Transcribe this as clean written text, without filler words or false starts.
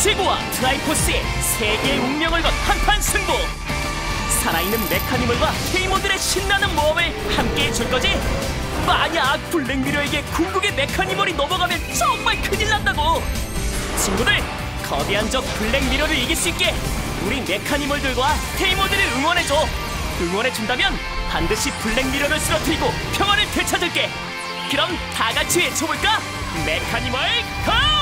지구와 트라이포스의 세계의 운명을 건 한판 승부. 살아있는 메카니멀과 테이머들의 신나는 모험을 함께 해줄 거지? 만약 블랙미러에게 궁극의 메카니멀이 넘어가면 정말 큰일 난다고. 친구들, 거대한 적 블랙미러를 이길 수 있게 우리 메카니멀들과 테이머들을 응원해줘. 응원해준다면 반드시 블랙미러를 쓰러뜨리고 평화를 되찾을게. 그럼 다 같이 외쳐볼까? 메카니멀 컷!